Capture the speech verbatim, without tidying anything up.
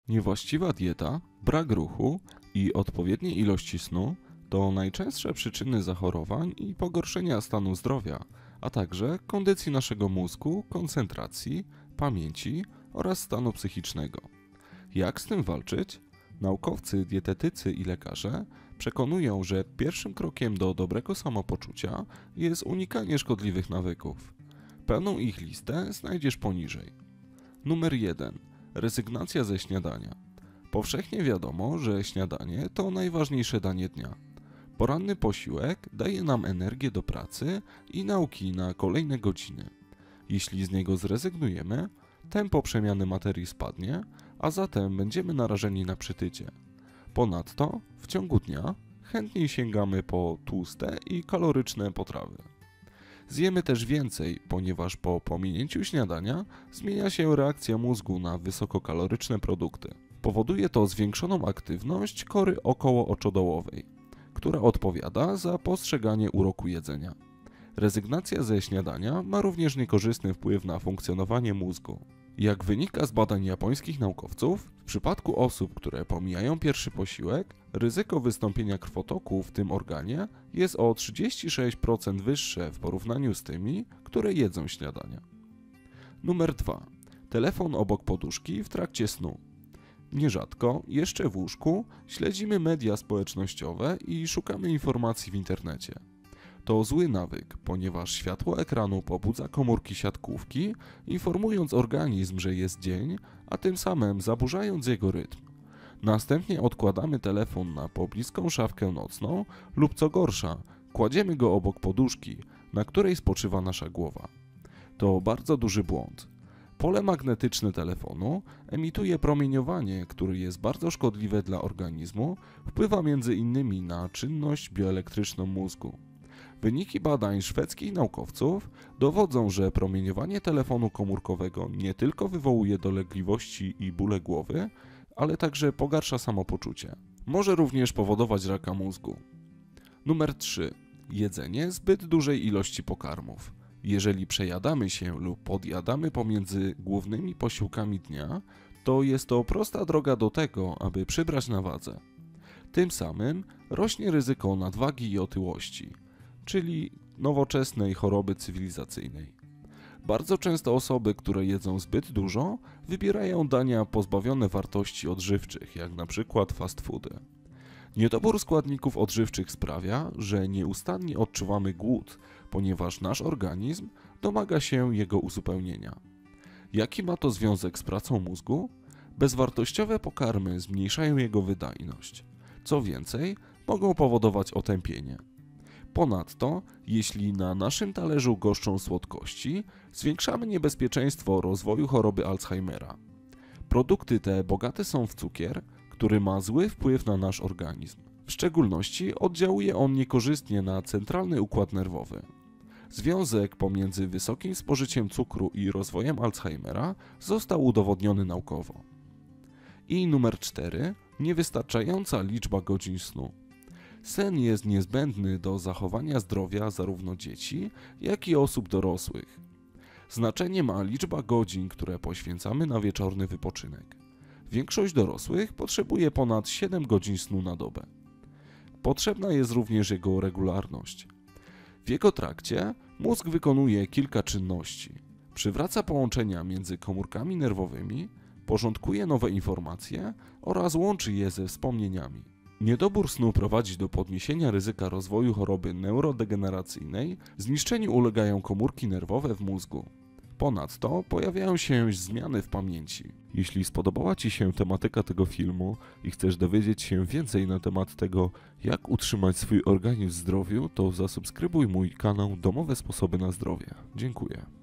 Niewłaściwa dieta, brak ruchu i odpowiedniej ilości snu to najczęstsze przyczyny zachorowań i pogorszenia stanu zdrowia, a także kondycji naszego mózgu, koncentracji, pamięci oraz stanu psychicznego. Jak z tym walczyć? Naukowcy, dietetycy i lekarze przekonują, że pierwszym krokiem do dobrego samopoczucia jest unikanie szkodliwych nawyków. Pełną ich listę znajdziesz poniżej. Numer jeden. Rezygnacja ze śniadania. Powszechnie wiadomo, że śniadanie to najważniejsze danie dnia. Poranny posiłek daje nam energię do pracy i nauki na kolejne godziny. Jeśli z niego zrezygnujemy, tempo przemiany materii spadnie, a zatem będziemy narażeni na przytycie. Ponadto w ciągu dnia chętniej sięgamy po tłuste i kaloryczne potrawy. Zjemy też więcej, ponieważ po pominięciu śniadania zmienia się reakcja mózgu na wysokokaloryczne produkty. Powoduje to zwiększoną aktywność kory okołooczodołowej, która odpowiada za postrzeganie uroku jedzenia. Rezygnacja ze śniadania ma również niekorzystny wpływ na funkcjonowanie mózgu. Jak wynika z badań japońskich naukowców, w przypadku osób, które pomijają pierwszy posiłek, ryzyko wystąpienia krwotoku w tym organie jest o trzydzieści sześć procent wyższe w porównaniu z tymi, które jedzą śniadania. Numer dwa. Telefon obok poduszki w trakcie snu. Nierzadko, jeszcze w łóżku, śledzimy media społecznościowe i szukamy informacji w internecie. To zły nawyk, ponieważ światło ekranu pobudza komórki siatkówki, informując organizm, że jest dzień, a tym samym zaburzając jego rytm. Następnie odkładamy telefon na pobliską szafkę nocną lub co gorsza, kładziemy go obok poduszki, na której spoczywa nasza głowa. To bardzo duży błąd. Pole magnetyczne telefonu emituje promieniowanie, które jest bardzo szkodliwe dla organizmu, wpływa między innymi na czynność bioelektryczną mózgu. Wyniki badań szwedzkich naukowców dowodzą, że promieniowanie telefonu komórkowego nie tylko wywołuje dolegliwości i bóle głowy, ale także pogarsza samopoczucie. Może również powodować raka mózgu. Numer trzy. Jedzenie zbyt dużej ilości pokarmów. Jeżeli przejadamy się lub podjadamy pomiędzy głównymi posiłkami dnia, to jest to prosta droga do tego, aby przybrać na wadze. Tym samym rośnie ryzyko nadwagi i otyłości, czyli nowoczesnej choroby cywilizacyjnej. Bardzo często osoby, które jedzą zbyt dużo, wybierają dania pozbawione wartości odżywczych, jak na przykład fast foody. Niedobór składników odżywczych sprawia, że nieustannie odczuwamy głód, ponieważ nasz organizm domaga się jego uzupełnienia. Jaki ma to związek z pracą mózgu? Bezwartościowe pokarmy zmniejszają jego wydajność. Co więcej, mogą powodować otępienie. Ponadto, jeśli na naszym talerzu goszczą słodkości, zwiększamy niebezpieczeństwo rozwoju choroby Alzheimera. Produkty te bogate są w cukier, który ma zły wpływ na nasz organizm. W szczególności oddziałuje on niekorzystnie na centralny układ nerwowy. Związek pomiędzy wysokim spożyciem cukru i rozwojem Alzheimera został udowodniony naukowo. I numer cztery. Niewystarczająca liczba godzin snu. Sen jest niezbędny do zachowania zdrowia zarówno dzieci, jak i osób dorosłych. Znaczenie ma liczba godzin, które poświęcamy na wieczorny wypoczynek. Większość dorosłych potrzebuje ponad siedem godzin snu na dobę. Potrzebna jest również jego regularność. W jego trakcie mózg wykonuje kilka czynności. Przywraca połączenia między komórkami nerwowymi, porządkuje nowe informacje oraz łączy je ze wspomnieniami. Niedobór snu prowadzi do podniesienia ryzyka rozwoju choroby neurodegeneracyjnej, zniszczeniu ulegają komórki nerwowe w mózgu. Ponadto pojawiają się zmiany w pamięci. Jeśli spodobała Ci się tematyka tego filmu i chcesz dowiedzieć się więcej na temat tego, jak utrzymać swój organizm w zdrowiu, to zasubskrybuj mój kanał Domowe Sposoby na Zdrowie. Dziękuję.